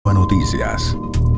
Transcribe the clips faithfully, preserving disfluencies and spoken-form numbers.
Noticias.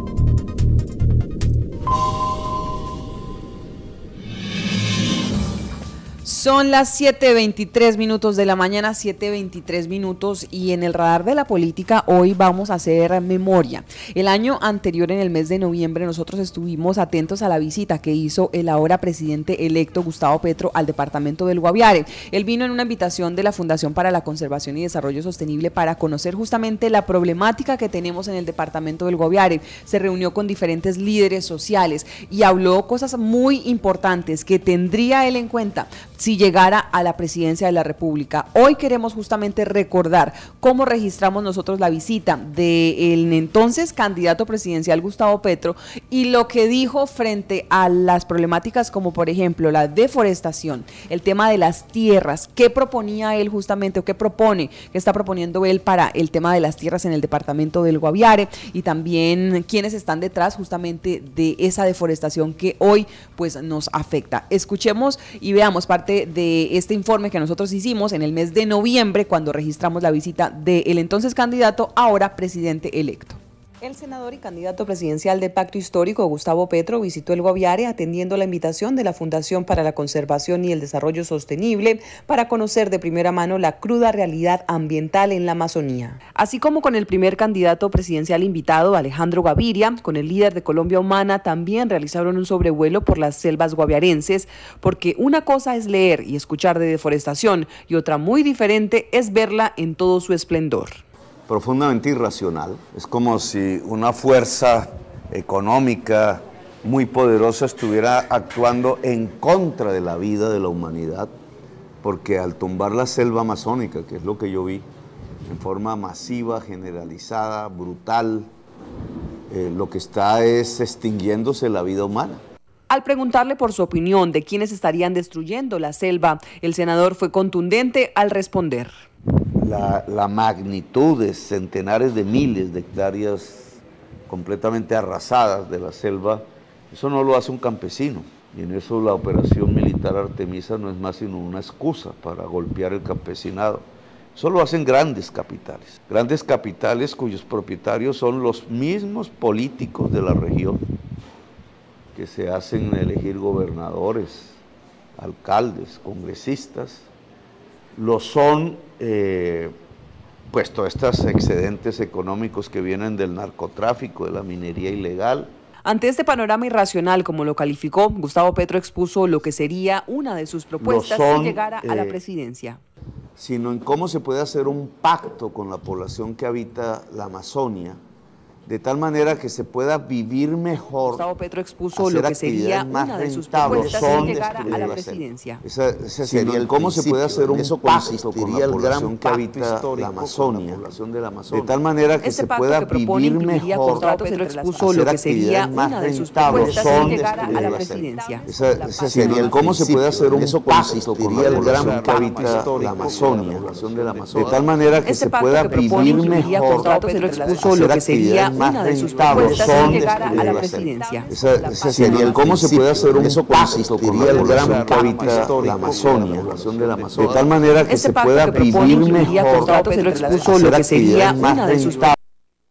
Son las siete veintitrés minutos de la mañana, siete veintitrés minutos, y en el radar de la política hoy vamos a hacer memoria. El año anterior, en el mes de noviembre, nosotros estuvimos atentos a la visita que hizo el ahora presidente electo Gustavo Petro al departamento del Guaviare. Él vino en una invitación de la Fundación para la Conservación y Desarrollo Sostenible para conocer justamente la problemática que tenemos en el departamento del Guaviare. Se reunió con diferentes líderes sociales y habló cosas muy importantes que tendría él en cuenta si llegara a la presidencia de la República. Hoy queremos justamente recordar cómo registramos nosotros la visita del entonces candidato presidencial Gustavo Petro y lo que dijo frente a las problemáticas como por ejemplo la deforestación, el tema de las tierras, qué proponía él justamente o qué propone, qué está proponiendo él para el tema de las tierras en el departamento del Guaviare, y también quiénes están detrás justamente de esa deforestación que hoy pues nos afecta. Escuchemos y veamos parte de este informe que nosotros hicimos en el mes de noviembre cuando registramos la visita del entonces candidato, ahora presidente electo. El senador y candidato presidencial del Pacto Histórico, Gustavo Petro, visitó el Guaviare atendiendo la invitación de la Fundación para la Conservación y el Desarrollo Sostenible para conocer de primera mano la cruda realidad ambiental en la Amazonía. Así como con el primer candidato presidencial invitado, Alejandro Gaviria, con el líder de Colombia Humana, también realizaron un sobrevuelo por las selvas guaviarenses, porque una cosa es leer y escuchar de deforestación y otra muy diferente es verla en todo su esplendor. Profundamente irracional. Es como si una fuerza económica muy poderosa estuviera actuando en contra de la vida de la humanidad, porque al tumbar la selva amazónica, que es lo que yo vi, en forma masiva, generalizada, brutal, eh, lo que está es extinguiéndose la vida humana. Al preguntarle por su opinión de quiénes estarían destruyendo la selva, el senador fue contundente al responder. La, la magnitud de centenares de miles de hectáreas completamente arrasadas de la selva, eso no lo hace un campesino. Y en eso la operación militar Artemisa no es más sino una excusa para golpear el campesinado. Eso lo hacen grandes capitales. Grandes capitales cuyos propietarios son los mismos políticos de la región, que se hacen elegir gobernadores, alcaldes, congresistas. Lo son eh, pues todos estos excedentes económicos que vienen del narcotráfico, de la minería ilegal. Ante este panorama irracional, como lo calificó, Gustavo Petro expuso lo que sería una de sus propuestas son, si llegara eh, a la presidencia. Sino en cómo se puede hacer un pacto con la población que habita la Amazonia, de tal manera que se pueda vivir mejor. Gustavo Petro expuso lo que sería una de sus propuestas si llegara a la presidencia. Esa, ese sería el cómo se puede hacer un pacto con la población que habita la Amazonia, de tal manera que se pueda vivir mejor. Gustavo Petro expuso lo que sería una de sus propuestas si llegara a la presidencia. Ese sería el cómo se puede hacer un pacto con la población que habita la Amazonia, de tal manera que se pueda vivir mejor. Gustavo Petro expuso lo que sería una de sus propuestas si llegara a la presidencia. Ese, ese sería el cómo se puede hacer un pacto con la población que habita la Amazonia, de tal manera que se pueda vivir mejor. Gustavo Petro expuso lo que sería una de sus propuestas.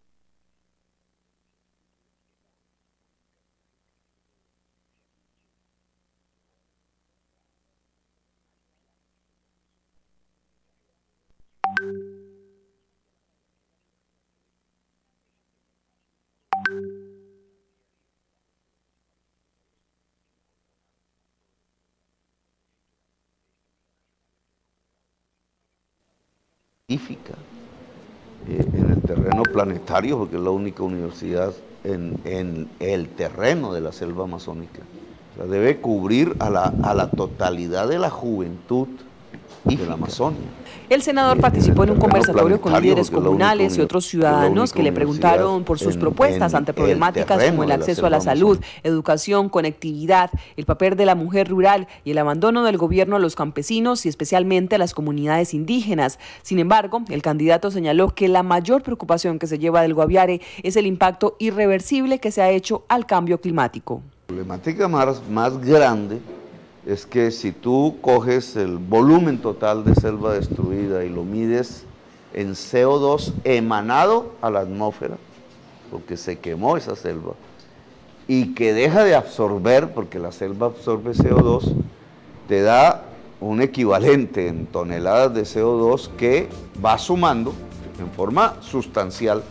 Eh, en el terreno planetario, porque es la única universidad en, en el terreno de la selva amazónica. O sea, debe cubrir a la, a la totalidad de la juventud de la Amazonia. El senador participó en un conversatorio con líderes comunales y otros ciudadanos que le preguntaron por sus propuestas ante problemáticas como el acceso a la salud, educación, conectividad, el papel de la mujer rural y el abandono del gobierno a los campesinos y especialmente a las comunidades indígenas. Sin embargo, el candidato señaló que la mayor preocupación que se lleva del Guaviare es el impacto irreversible que se ha hecho al cambio climático. La problemática más, más grande es que si tú coges el volumen total de selva destruida y lo mides en C O dos emanado a la atmósfera, porque se quemó esa selva, y que deja de absorber, porque la selva absorbe C O dos, te da un equivalente en toneladas de C O dos que va sumando en forma sustancial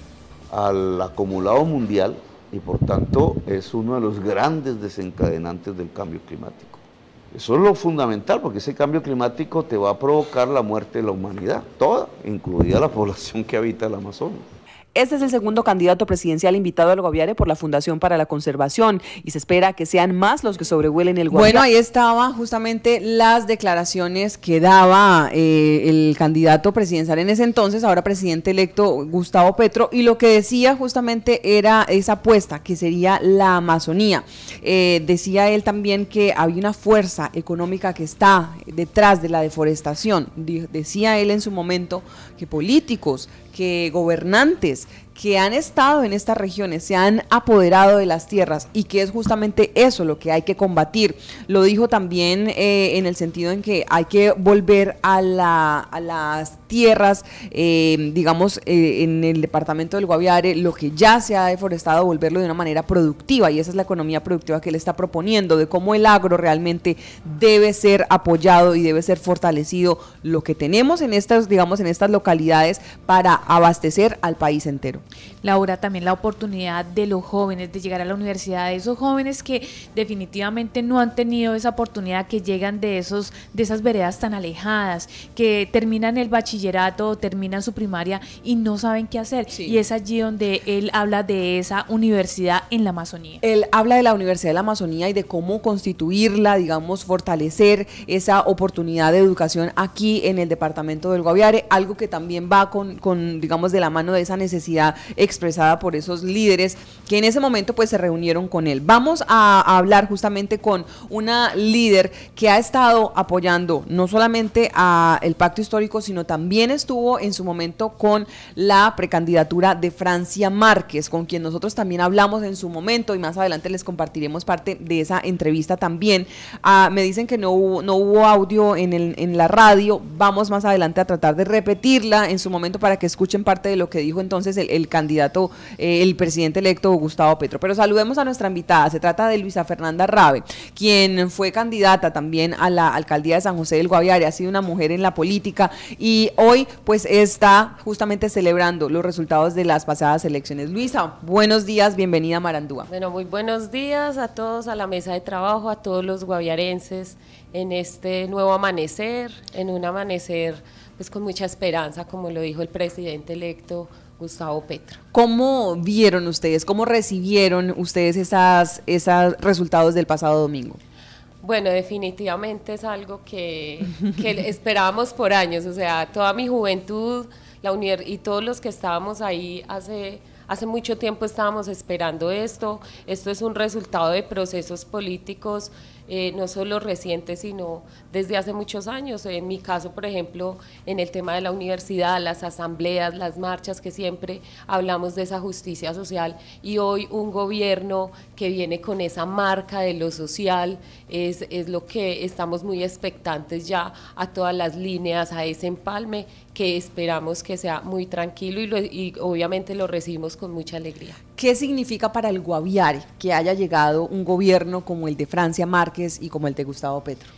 al acumulado mundial y por tanto es uno de los grandes desencadenantes del cambio climático. Eso es lo fundamental, porque ese cambio climático te va a provocar la muerte de la humanidad, toda, incluida la población que habita el Amazonas. Este es el segundo candidato presidencial invitado al Guaviare por la Fundación para la Conservación y se espera que sean más los que sobrevuelen el Guaviare. Bueno, ahí estaban justamente las declaraciones que daba eh, el candidato presidencial en ese entonces, ahora presidente electo Gustavo Petro, y lo que decía justamente era esa apuesta que sería la Amazonía. Eh, decía él también que había una fuerza económica que está detrás de la deforestación. Decía él en su momento que políticos, que gobernantes que han estado en estas regiones se han apoderado de las tierras y que es justamente eso lo que hay que combatir. Lo dijo también eh, en el sentido en que hay que volver a, la, a las tierras, eh, digamos, eh, en el departamento del Guaviare, lo que ya se ha deforestado, volverlo de una manera productiva, y esa es la economía productiva que él está proponiendo, de cómo el agro realmente debe ser apoyado y debe ser fortalecido, lo que tenemos en estas, digamos, en estas localidades para abastecer al país entero. Laura, también la oportunidad de los jóvenes de llegar a la universidad, de esos jóvenes que definitivamente no han tenido esa oportunidad, que llegan de esos de esas veredas tan alejadas, que terminan el bachillerato, terminan su primaria y no saben qué hacer. Sí. Y es allí donde él habla de esa universidad en la Amazonía. Él habla de la Universidad de la Amazonía y de cómo constituirla, digamos, fortalecer esa oportunidad de educación aquí en el departamento del Guaviare, algo que también va con, con digamos, de la mano de esa necesidad expresada por esos líderes que en ese momento pues se reunieron con él. Vamos a, a hablar justamente con una líder que ha estado apoyando no solamente a el pacto histórico, sino también estuvo en su momento con la precandidatura de Francia Márquez, con quien nosotros también hablamos en su momento y más adelante les compartiremos parte de esa entrevista también. Ah, me dicen que no hubo, no hubo audio en, el, en la radio, vamos más adelante a tratar de repetirla en su momento para que escuchen parte de lo que dijo entonces el, el candidato, eh, el presidente electo Gustavo Petro. Pero saludemos a nuestra invitada, se trata de Luisa Fernanda Rabe, quien fue candidata también a la alcaldía de San José del Guaviare, ha sido una mujer en la política y hoy pues está justamente celebrando los resultados de las pasadas elecciones. Luisa, buenos días, bienvenida a Marandúa. Bueno, muy buenos días a todos, a la mesa de trabajo, a todos los guaviarenses en este nuevo amanecer, en un amanecer pues con mucha esperanza, como lo dijo el presidente electo Gustavo Petro. ¿Cómo vieron ustedes, cómo recibieron ustedes esas, esos resultados del pasado domingo? Bueno, definitivamente es algo que, que esperábamos por años, o sea, toda mi juventud la unir, y todos los que estábamos ahí hace, hace mucho tiempo estábamos esperando esto. Esto es un resultado de procesos políticos, Eh, no solo recientes, sino desde hace muchos años. En mi caso, por ejemplo, en el tema de la universidad, las asambleas, las marchas, que siempre hablamos de esa justicia social, y hoy un gobierno que viene con esa marca de lo social, es, es lo que estamos muy expectantes ya a todas las líneas, a ese empalme que esperamos que sea muy tranquilo y, lo, y obviamente lo recibimos con mucha alegría. ¿Qué significa para el Guaviare que haya llegado un gobierno como el de Francia Márquez y como el de Gustavo Petro?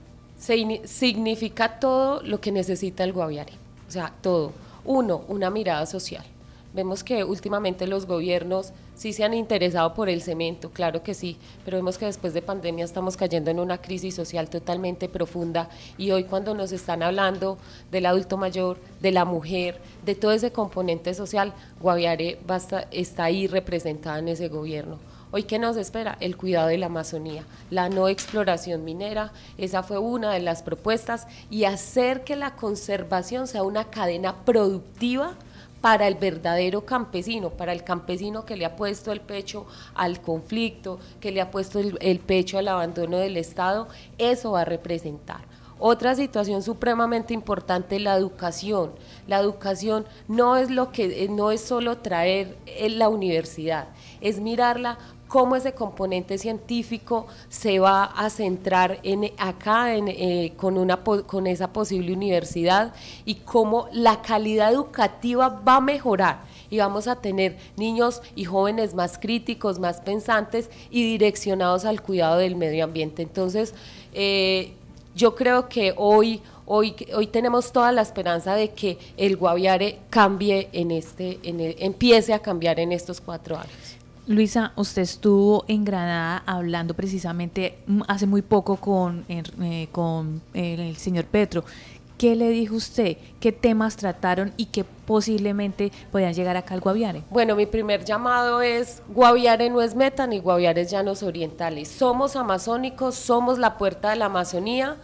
Se, significa todo lo que necesita el Guaviare, o sea, todo. Uno, una mirada social. Vemos que últimamente los gobiernos sí se han interesado por el cemento, claro que sí, pero vemos que después de pandemia estamos cayendo en una crisis social totalmente profunda, y hoy cuando nos están hablando del adulto mayor, de la mujer, de todo ese componente social, Guaviare basta, está ahí representada en ese gobierno. Hoy, ¿qué nos espera? El cuidado de la Amazonía, la no exploración minera, esa fue una de las propuestas, y hacer que la conservación sea una cadena productiva para el verdadero campesino, para el campesino que le ha puesto el pecho al conflicto, que le ha puesto el, el pecho al abandono del Estado. Eso va a representar. Otra situación supremamente importante, la educación. La educación no es lo que no es solo traer en la universidad, es mirarla cómo ese componente científico se va a centrar en acá en, eh, con, una, con esa posible universidad, y cómo la calidad educativa va a mejorar y vamos a tener niños y jóvenes más críticos, más pensantes y direccionados al cuidado del medio ambiente. Entonces, eh, yo creo que hoy, hoy, hoy tenemos toda la esperanza de que el Guaviare cambie en este, en el, empiece a cambiar en estos cuatro años. Luisa, usted estuvo en Granada hablando precisamente hace muy poco con, eh, con el señor Petro. ¿Qué le dijo usted? ¿Qué temas trataron y qué posiblemente podían llegar acá al Guaviare? Bueno, mi primer llamado es: Guaviare no es meta ni Guaviare es llanos orientales. Somos amazónicos, somos la puerta de la Amazonía,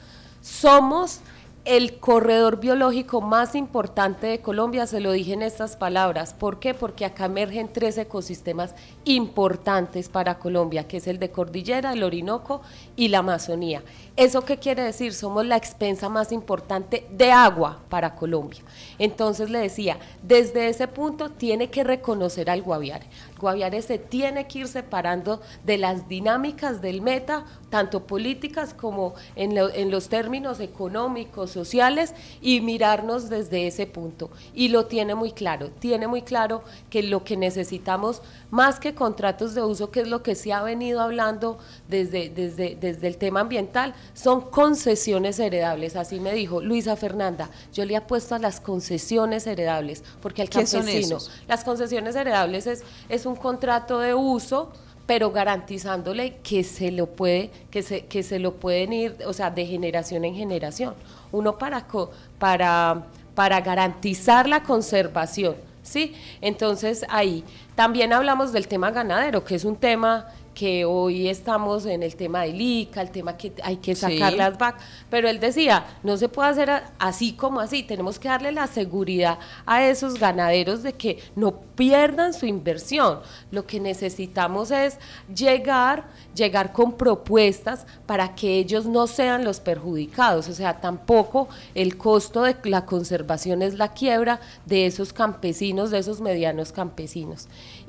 somos el corredor biológico más importante de Colombia, se lo dije en estas palabras. ¿Por qué? Porque acá emergen tres ecosistemas importantes para Colombia, que es el de Cordillera, el Orinoco y la Amazonía. ¿Eso qué quiere decir? Somos la expensa más importante de agua para Colombia. Entonces le decía, desde ese punto tiene que reconocer al Guaviare. El Guaviare se tiene que ir separando de las dinámicas del meta, tanto políticas como en, lo, en los términos económicos, sociales, y mirarnos desde ese punto. Y lo tiene muy claro, tiene muy claro que lo que necesitamos, más que contratos de uso, que es lo que se ha venido hablando desde, desde, desde el tema ambiental, son concesiones heredables. Así me dijo Luisa Fernanda, yo le apuesto a las concesiones heredables, porque al campesino, ¿qué son esos? Las concesiones heredables es, es un contrato de uso, pero garantizándole que se lo puede, que se, que se lo pueden ir, o sea, de generación en generación. Uno para, para, para garantizar la conservación, ¿sí? Entonces ahí también hablamos del tema ganadero, que es un tema que hoy estamos en el tema del I C A, el tema que hay que sacar sí. las vacas, pero él decía, no se puede hacer así como así, tenemos que darle la seguridad a esos ganaderos de que no pierdan su inversión. Lo que necesitamos es llegar, llegar con propuestas para que ellos no sean los perjudicados, o sea, tampoco el costo de la conservación es la quiebra de esos campesinos, de esos medianos campesinos.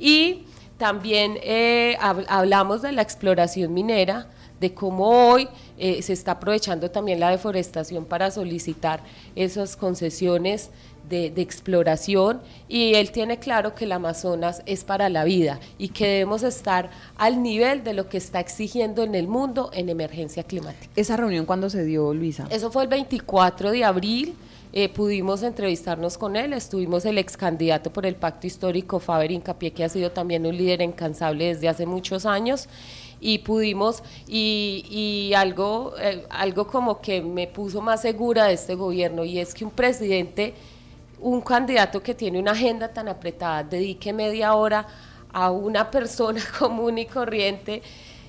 Y también eh, hablamos de la exploración minera, de cómo hoy eh, se está aprovechando también la deforestación para solicitar esas concesiones de, de exploración, y él tiene claro que el Amazonas es para la vida y que debemos estar al nivel de lo que está exigiendo en el mundo en emergencia climática. ¿Esa reunión cuándo se dio, Luisa? Eso fue el veinticuatro de abril. Eh, pudimos entrevistarnos con él, estuvimos el ex candidato por el Pacto Histórico, Faber Hincapié, que ha sido también un líder incansable desde hace muchos años, y pudimos, y, y algo, eh, algo como que me puso más segura de este gobierno, y es que un presidente, un candidato que tiene una agenda tan apretada, dedique media hora a una persona común y corriente,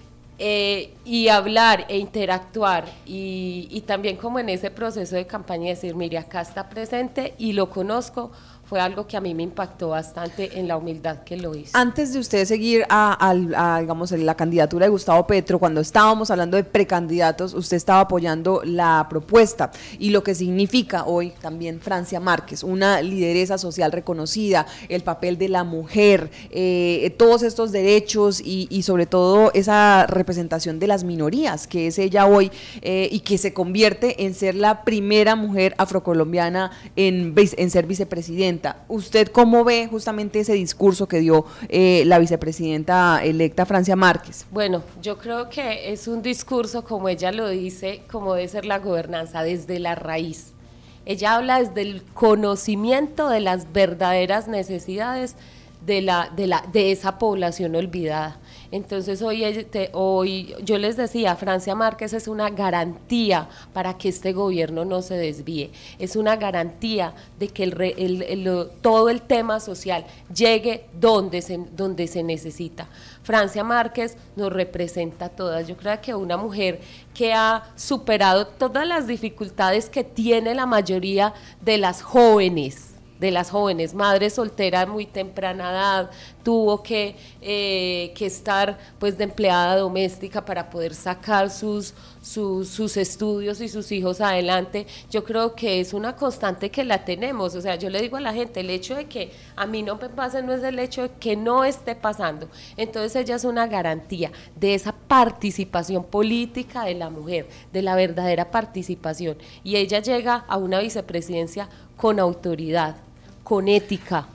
Eh, y hablar e interactuar, y, y también como en ese proceso de campaña decir, mire, acá está presente y lo conozco, fue algo que a mí me impactó bastante en la humildad que lo hizo. Antes de usted seguir a, a, a digamos, la candidatura de Gustavo Petro, cuando estábamos hablando de precandidatos, usted estaba apoyando la propuesta y lo que significa hoy también Francia Márquez, una lideresa social reconocida, el papel de la mujer, eh, todos estos derechos y, y sobre todo esa representación de las minorías, que es ella hoy, eh, y que se convierte en ser la primera mujer afrocolombiana en, en ser vicepresidenta. ¿Usted cómo ve justamente ese discurso que dio eh, la vicepresidenta electa Francia Márquez? Bueno, yo creo que es un discurso, como ella lo dice, como debe ser la gobernanza, desde la raíz. Ella habla desde el conocimiento de las verdaderas necesidades de, la, de, la, de esa población olvidada. Entonces hoy, hoy yo les decía, Francia Márquez es una garantía para que este gobierno no se desvíe, es una garantía de que el, el, el, todo el tema social llegue donde se, donde se necesita. Francia Márquez nos representa a todas. Yo creo que una mujer que ha superado todas las dificultades que tiene la mayoría de las jóvenes, de las jóvenes, madre soltera de muy temprana edad, tuvo que, eh, que estar pues de empleada doméstica para poder sacar sus, sus, sus estudios y sus hijos adelante. Yo creo que es una constante que la tenemos, o sea, yo le digo a la gente, el hecho de que a mí no me pase no es el hecho de que no esté pasando. Entonces ella es una garantía de esa participación política de la mujer, de la verdadera participación, y ella llega a una vicepresidencia con autoridad, con ética.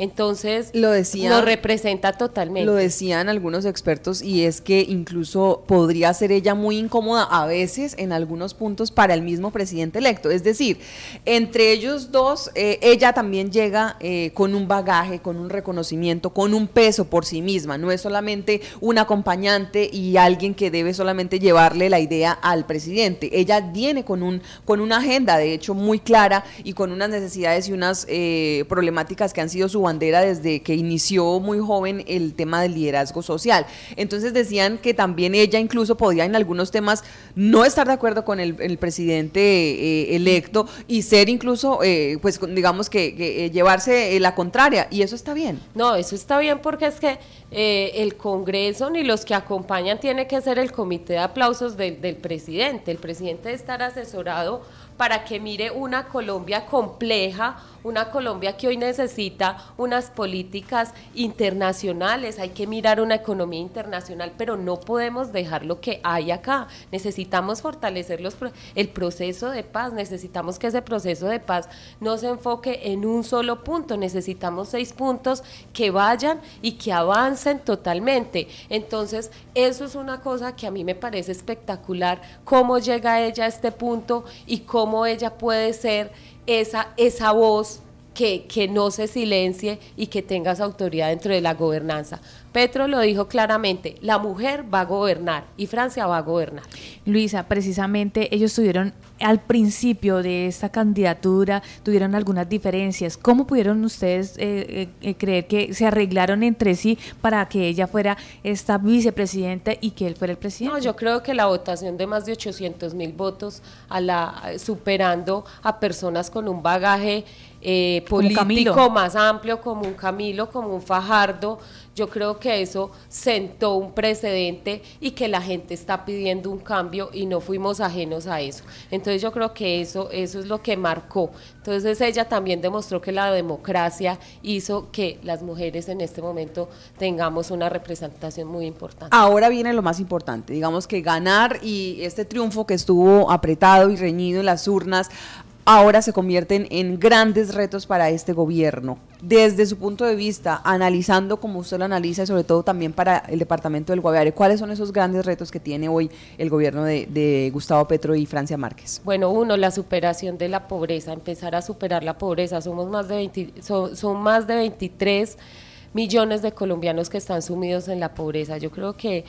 Entonces, lo decía, nos representa totalmente. Lo decían algunos expertos, y es que incluso podría ser ella muy incómoda a veces en algunos puntos para el mismo presidente electo. Es decir, entre ellos dos, eh, ella también llega eh, con un bagaje, con un reconocimiento, con un peso por sí misma. No es solamente un acompañante y alguien que debe solamente llevarle la idea al presidente. Ella viene con, un, con una agenda, de hecho, muy clara, y con unas necesidades y unas eh, problemáticas que han sido su bandera desde que inició muy joven el tema del liderazgo social. Entonces decían que también ella incluso podía en algunos temas no estar de acuerdo con el, el presidente eh, electo y ser incluso, eh, pues digamos que, que eh, llevarse la contraria, y eso está bien. No, eso está bien, porque es que eh, el Congreso ni los que acompañan tiene que ser el comité de aplausos de, del presidente. El presidente debe estar asesorado para que mire una Colombia compleja, una Colombia que hoy necesita unas políticas internacionales, hay que mirar una economía internacional, pero no podemos dejar lo que hay acá. Necesitamos fortalecer los, el proceso de paz, necesitamos que ese proceso de paz no se enfoque en un solo punto, necesitamos seis puntos que vayan y que avancen totalmente. Entonces, eso es una cosa que a mí me parece espectacular, cómo llega ella a este punto y cómo ella puede ser esa, esa voz que, que no se silencie y que tenga esa autoridad dentro de la gobernanza. Petro lo dijo claramente, la mujer va a gobernar y Francia va a gobernar. Luisa, precisamente ellos tuvieron al principio de esta candidatura, tuvieron algunas diferencias. ¿Cómo pudieron ustedes eh, eh, creer que se arreglaron entre sí para que ella fuera esta vicepresidenta y que él fuera el presidente? No, yo creo que la votación de más de ochocientos mil votos, a la, superando a personas con un bagaje eh, político más amplio, como un Camilo, como un Fajardo, yo creo que eso sentó un precedente y que la gente está pidiendo un cambio y no fuimos ajenos a eso. Entonces yo creo que eso, eso es lo que marcó. Entonces ella también demostró que la democracia hizo que las mujeres en este momento tengamos una representación muy importante. Ahora viene lo más importante, digamos que ganar, y este triunfo que estuvo apretado y reñido en las urnas, ahora se convierten en grandes retos para este gobierno. Desde su punto de vista, analizando como usted lo analiza, y sobre todo también para el departamento del Guaviare, ¿cuáles son esos grandes retos que tiene hoy el gobierno de, de Gustavo Petro y Francia Márquez? Bueno, uno, la superación de la pobreza, empezar a superar la pobreza. Somos más de veinte, son, son más de veintitrés millones de colombianos que están sumidos en la pobreza. Yo creo que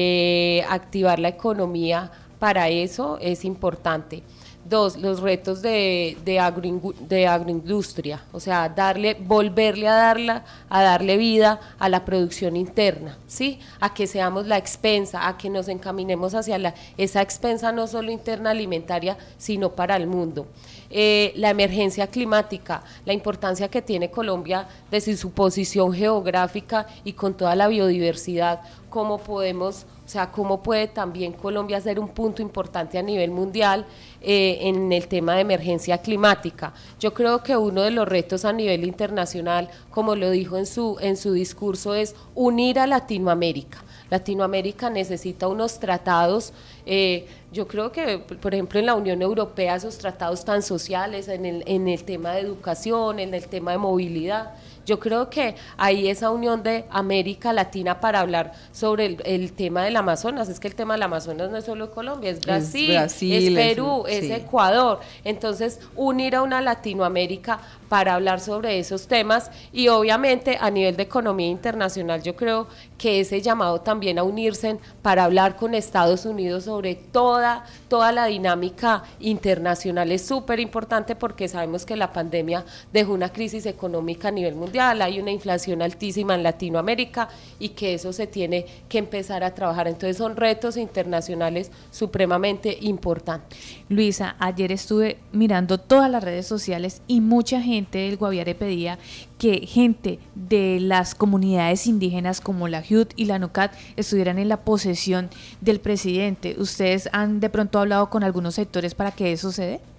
eh, activar la economía para eso es importante. Dos, los retos de, de, agro, de agroindustria, o sea, darle, volverle a, darla, a darle vida a la producción interna, ¿sí? A que seamos la expensa, a que nos encaminemos hacia la, esa expensa no solo interna alimentaria, sino para el mundo. Eh, la emergencia climática, la importancia que tiene Colombia desde su posición geográfica y con toda la biodiversidad, cómo podemos, o sea, cómo puede también Colombia ser un punto importante a nivel mundial eh, en el tema de emergencia climática. Yo creo que uno de los retos a nivel internacional, como lo dijo en su, en su discurso, es unir a Latinoamérica. Latinoamérica necesita unos tratados, eh, yo creo que, por ejemplo, en la Unión Europea, esos tratados tan sociales, en el, en el tema de educación, en el tema de movilidad. Yo creo que hay esa unión de América Latina para hablar sobre el, el tema del Amazonas. Es que el tema del Amazonas no es solo Colombia, es Brasil, es, Brasil, es Perú, es, es sí. Ecuador. Entonces, unir a una Latinoamérica para hablar sobre esos temas, y obviamente a nivel de economía internacional yo creo que ese llamado también a unirse para hablar con Estados Unidos sobre toda, toda la dinámica internacional es súper importante, porque sabemos que la pandemia dejó una crisis económica a nivel mundial, hay una inflación altísima en Latinoamérica y que eso se tiene que empezar a trabajar. Entonces son retos internacionales supremamente importantes. Luisa, ayer estuve mirando todas las redes sociales y mucha gente del Guaviare pedía que gente de las comunidades indígenas como la J U T y la NUCAT estuvieran en la posesión del presidente. ¿Ustedes han de pronto hablado con algunos sectores para que eso se dé?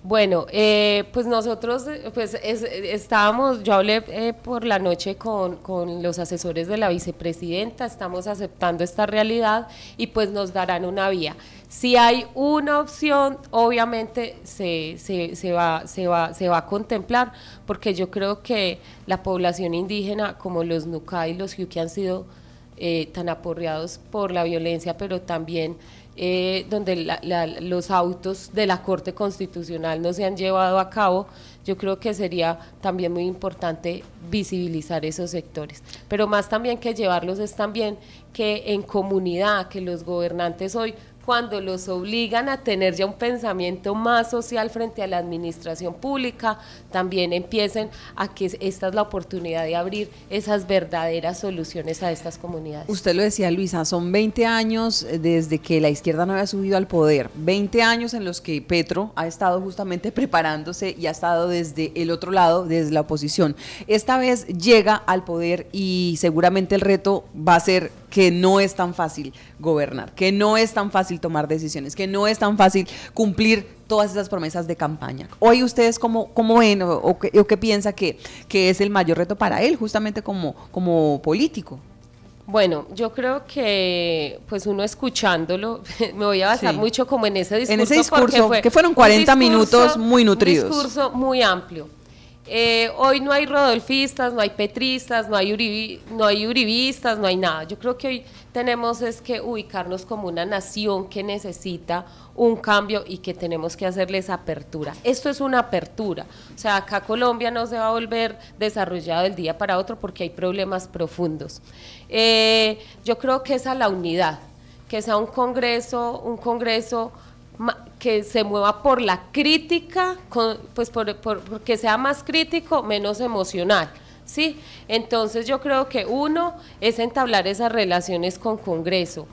Bueno, eh, pues nosotros pues es, estábamos, yo hablé eh, por la noche con, con los asesores de la vicepresidenta, estamos aceptando esta realidad y pues nos darán una vía. Si hay una opción, obviamente se, se, se, va, se, va, se va a contemplar, porque yo creo que la población indígena, como los Nuca y los Yuki, han sido eh, tan aporreados por la violencia, pero también Eh, donde la, la, los autos de la Corte Constitucional no se han llevado a cabo, yo creo que sería también muy importante visibilizar esos sectores, pero más también que llevarlos es también que en comunidad, que los gobernantes hoy, cuando los obligan a tener ya un pensamiento más social frente a la administración pública, también empiecen a que esta es la oportunidad de abrir esas verdaderas soluciones a estas comunidades. Usted lo decía, Luisa, son veinte años desde que la izquierda no había subido al poder, veinte años en los que Petro ha estado justamente preparándose y ha estado desde el otro lado, desde la oposición. Esta vez llega al poder y seguramente el reto va a ser que no es tan fácil gobernar, que no es tan fácil tomar decisiones, que no es tan fácil cumplir todas esas promesas de campaña. Hoy ustedes cómo, cómo ven o, o, qué, o qué piensa que, que es el mayor reto para él, justamente como, como político. Bueno, yo creo que pues uno escuchándolo, me voy a basar sí. mucho como en ese discurso. En ese discurso, fue que fueron cuarenta minutos muy nutridos. Un discurso muy amplio. Eh, hoy no hay rodolfistas, no hay petristas, no hay, uribi, no hay uribistas, no hay nada. Yo creo que hoy tenemos es que ubicarnos como una nación que necesita un cambio y que tenemos que hacerles apertura. Esto es una apertura, o sea, acá Colombia no se va a volver desarrollado del día para otro porque hay problemas profundos. Eh, yo creo que esa es la unidad, que sea un congreso, un congreso que se mueva por la crítica, con, pues por, por, porque sea más crítico, menos emocional, ¿sí? Entonces yo creo que uno es entablar esas relaciones con Congreso.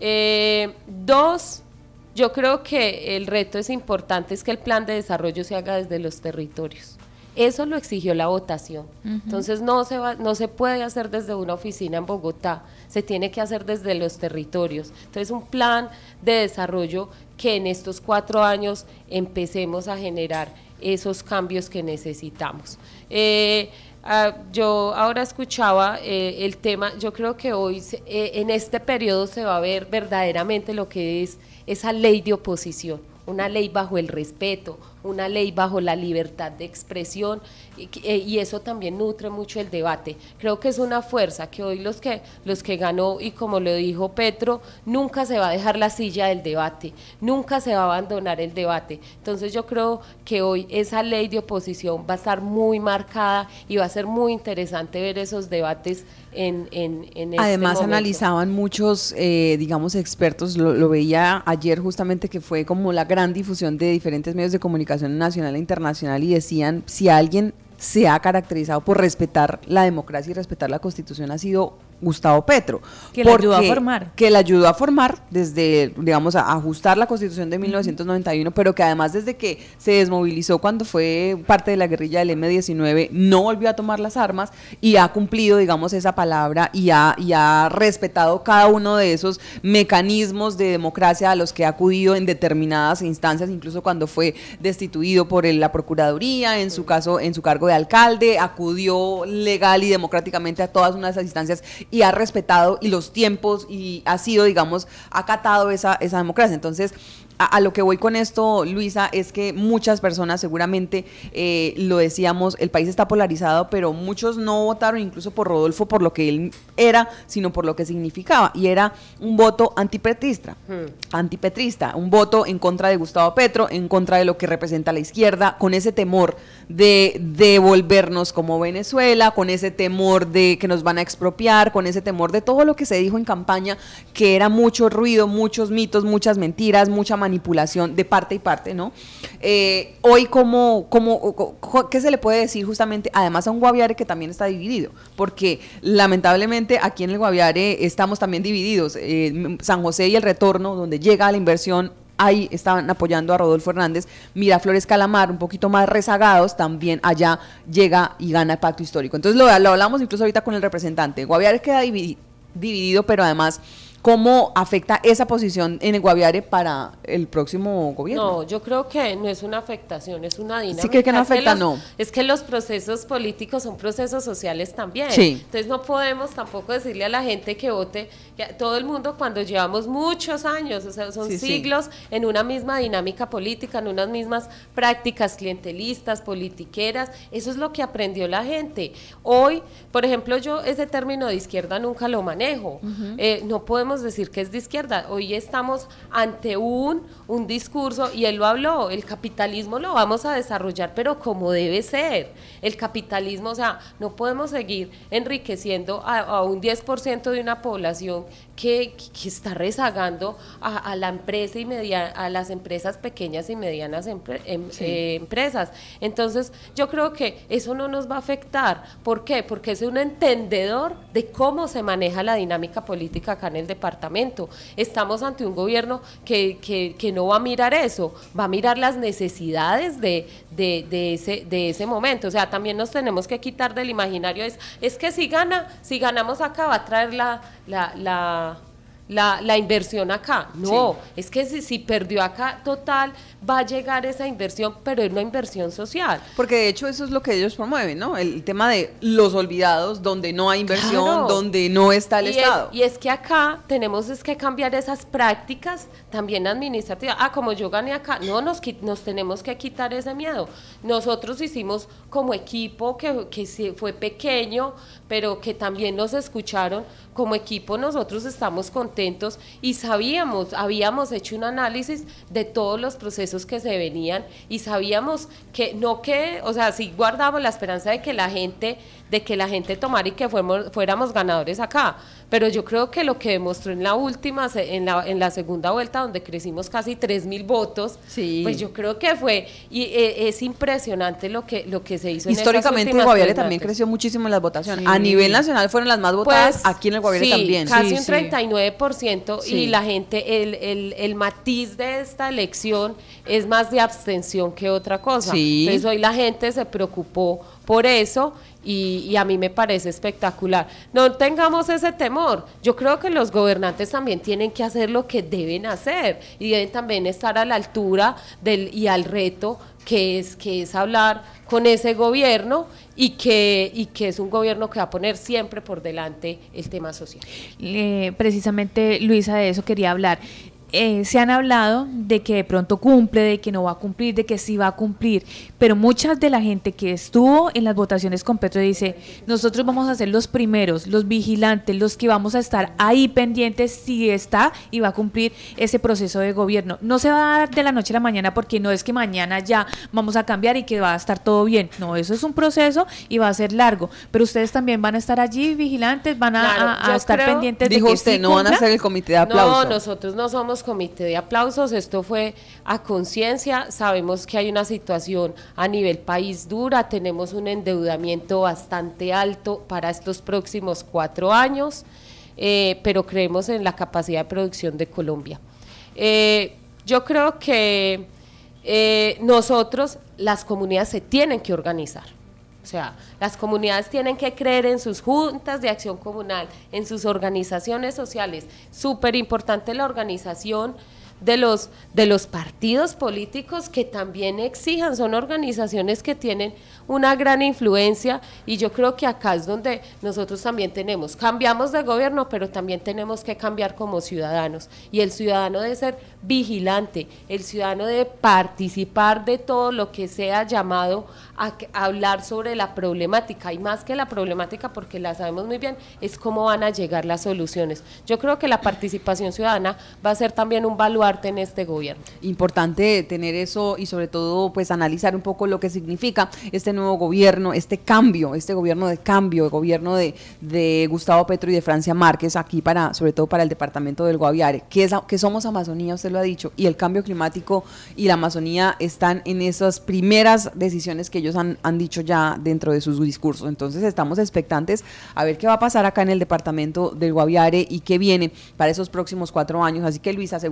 Eh, dos, yo creo que el reto es importante, es que el plan de desarrollo se haga desde los territorios. Eso lo exigió la votación. Uh-huh. Entonces no se va, no se puede hacer desde una oficina en Bogotá, se tiene que hacer desde los territorios. Entonces un plan de desarrollo que en estos cuatro años empecemos a generar esos cambios que necesitamos. Eh, uh, yo ahora escuchaba eh, el tema, yo creo que hoy eh, en este periodo se va a ver verdaderamente lo que es esa ley de oposición, una ley bajo el respeto, una ley bajo la libertad de expresión y, y eso también nutre mucho el debate. Creo que es una fuerza que hoy los que, los que ganó, y como lo dijo Petro, nunca se va a dejar la silla del debate, nunca se va a abandonar el debate. Entonces yo creo que hoy esa ley de oposición va a estar muy marcada y va a ser muy interesante ver esos debates en, en, en este Además momento. Analizaban muchos, eh, digamos, expertos, lo, lo veía ayer justamente que fue como la gran difusión de diferentes medios de comunicación nacional e internacional y decían, si alguien se ha caracterizado por respetar la democracia y respetar la Constitución ha sido Gustavo Petro. Que le ayudó a formar. Que le ayudó a formar desde, digamos, a ajustar la Constitución de mil novecientos noventa y uno, pero que además desde que se desmovilizó cuando fue parte de la guerrilla del eme diecinueve, no volvió a tomar las armas y ha cumplido, digamos, esa palabra y ha, y ha respetado cada uno de esos mecanismos de democracia a los que ha acudido en determinadas instancias, incluso cuando fue destituido por el, la Procuraduría, en su caso, en su cargo de alcalde, acudió legal y democráticamente a todas unas instancias y ha respetado y los tiempos y ha sido, digamos, acatado esa, esa democracia. Entonces, a, a lo que voy con esto, Luisa, es que muchas personas seguramente, eh, lo decíamos, el país está polarizado, pero muchos no votaron incluso por Rodolfo por lo que él era, sino por lo que significaba, y era un voto antipetrista, hmm. antipetrista, un voto en contra de Gustavo Petro, en contra de lo que representa la izquierda, con ese temor de, de volvernos como Venezuela, con ese temor de que nos van a expropiar, con ese temor de todo lo que se dijo en campaña, que era mucho ruido, muchos mitos, muchas mentiras, mucha manipulación de parte y parte, ¿no? Eh, hoy, ¿cómo, cómo, ¿qué se le puede decir justamente, además a un Guaviare que también está dividido? Porque lamentablemente aquí en el Guaviare estamos también divididos, eh, San José y el Retorno, donde llega la inversión, ahí estaban apoyando a Rodolfo Hernández, Miraflores, Calamar, un poquito más rezagados, también allá llega y gana el pacto histórico. Entonces lo, lo hablamos incluso ahorita con el representante, Guaviare queda dividido, dividido pero además ¿cómo afecta esa posición en el Guaviare para el próximo gobierno? No, yo creo que no es una afectación, es una dinámica. Sí, que, que no afecta, es que los, no. Es que los procesos políticos son procesos sociales también. Sí. Entonces no podemos tampoco decirle a la gente que vote, que todo el mundo cuando llevamos muchos años, o sea, son sí, siglos sí. en una misma dinámica política, en unas mismas prácticas clientelistas, politiqueras, eso es lo que aprendió la gente. Hoy, por ejemplo, yo ese término de izquierda nunca lo manejo. Uh-huh. eh, no podemos decir que es de izquierda. Hoy estamos ante un, un discurso, y él lo habló, el capitalismo lo vamos a desarrollar, pero como debe ser. El capitalismo, o sea, no podemos seguir enriqueciendo a, a un diez por ciento de una población que, que está rezagando a, a la empresa y media, a las empresas pequeñas y medianas empre, em, sí. eh, empresas. Entonces, yo creo que eso no nos va a afectar. ¿Por qué? Porque es un entendedor de cómo se maneja la dinámica política acá en el departamento. Estamos ante un gobierno que, que, que no va a mirar eso, va a mirar las necesidades de, de, de, ese, de ese momento. O sea, también nos tenemos que quitar del imaginario, es, es que si gana, si ganamos acá va a traer la, la, la La, la inversión acá, no, sí. es que si, si perdió acá total, va a llegar esa inversión, pero es una inversión social. Porque de hecho eso es lo que ellos promueven, ¿no? El tema de los olvidados, donde no hay inversión, claro. donde no está el y Estado. Es, y es que acá tenemos es que cambiar esas prácticas también administrativas. Ah, como yo gané acá, no, nos, nos tenemos que quitar ese miedo. Nosotros hicimos como equipo, que, que fue pequeño, pero que también nos escucharon, como equipo nosotros estamos contentos y sabíamos, habíamos hecho un análisis de todos los procesos que se venían y sabíamos que no que, o sea, sí guardamos la esperanza de que la gente, de que la gente tomara y que fuéramos, fuéramos ganadores acá, pero yo creo que lo que demostró en la última, en la, en la segunda vuelta, donde crecimos casi tres mil votos, sí. pues yo creo que fue, y eh, es impresionante lo que, lo que se hizo. Históricamente en Guaviare también creció muchísimo en las votaciones, sí. a nivel nacional fueron las más votadas, pues, aquí en el Guaviare sí, también. Casi sí, un treinta y nueve por ciento sí. y la gente, el, el, el matiz de esta elección es más de abstención que otra cosa. Sí. Entonces hoy la gente se preocupó por eso y, y a mí me parece espectacular. No tengamos ese temor. Yo creo que los gobernantes también tienen que hacer lo que deben hacer y deben también estar a la altura del y al reto que es, que es hablar con ese gobierno y que, y que es un gobierno que va a poner siempre por delante el tema social. Eh, precisamente, Luisa, de eso quería hablar. Eh, se han hablado de que de pronto cumple, de que no va a cumplir, de que sí va a cumplir, pero mucha de la gente que estuvo en las votaciones con Petro dice, nosotros vamos a ser los primeros, los vigilantes, los que vamos a estar ahí pendientes si está y va a cumplir ese proceso de gobierno. No se va a dar de la noche a la mañana porque no es que mañana ya vamos a cambiar y que va a estar todo bien, no, eso es un proceso y va a ser largo, pero ustedes también van a estar allí vigilantes, van a, claro, a, a estar creo, pendientes dijo de que usted, sí no cumpla. van a hacer el comité de aplausos. No, nosotros no somos comité de aplausos, esto fue a conciencia, sabemos que hay una situación a nivel país dura, tenemos un endeudamiento bastante alto para estos próximos cuatro años, eh, pero creemos en la capacidad de producción de Colombia. Eh, yo creo que eh, nosotros, las comunidades se tienen que organizar. O sea, las comunidades tienen que creer en sus juntas de acción comunal, en sus organizaciones sociales. Súper importante la organización de los, de los partidos políticos que también exijan, son organizaciones que tienen una gran influencia y yo creo que acá es donde nosotros también tenemos, cambiamos de gobierno, pero también tenemos que cambiar como ciudadanos y el ciudadano debe ser vigilante, el ciudadano debe participar de todo lo que sea llamado a, a hablar sobre la problemática y más que la problemática porque la sabemos muy bien, es cómo van a llegar las soluciones. Yo creo que la participación ciudadana va a ser también un baluarte en este gobierno. Importante tener eso y sobre todo pues analizar un poco lo que significa este nuevo gobierno, este cambio, este gobierno de cambio, el gobierno de, de Gustavo Petro y de Francia Márquez aquí para, sobre todo para el departamento del Guaviare, que, es, que somos Amazonía, usted lo ha dicho, y el cambio climático y la Amazonía están en esas primeras decisiones que ellos han, han dicho ya dentro de sus discursos, entonces estamos expectantes a ver qué va a pasar acá en el departamento del Guaviare y qué viene para esos próximos cuatro años, así que Luisa, seguramente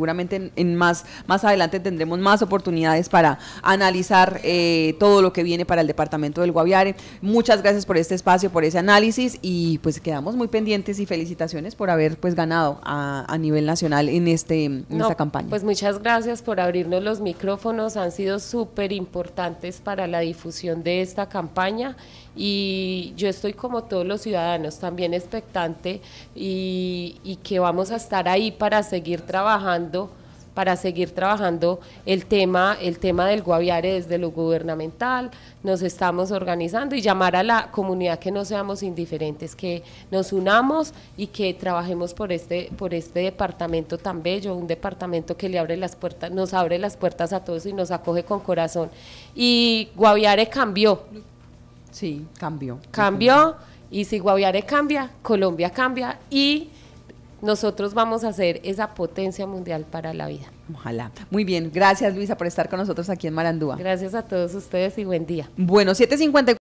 en, en más, más adelante tendremos más oportunidades para analizar eh, todo lo que viene para el departamento del Guaviare. Muchas gracias por este espacio, por ese análisis y pues quedamos muy pendientes y felicitaciones por haber pues ganado a, a nivel nacional en, este, en no, esta campaña. Pues muchas gracias por abrirnos los micrófonos, han sido súper importantes para la difusión de esta campaña y yo estoy como todos los ciudadanos también expectante y, y que vamos a estar ahí para seguir trabajando para seguir trabajando el tema, el tema del Guaviare desde lo gubernamental, nos estamos organizando y llamar a la comunidad que no seamos indiferentes, que nos unamos y que trabajemos por este, por este departamento tan bello, un departamento que le abre las puertas, nos abre las puertas a todos y nos acoge con corazón. Y Guaviare cambió. Sí, cambió. Cambió, y si Guaviare cambia, Colombia cambia y nosotros vamos a ser esa potencia mundial para la vida. Ojalá. Muy bien, gracias Luisa por estar con nosotros aquí en Marandúa. Gracias a todos ustedes y buen día. Bueno, siete cincuenta y cuatro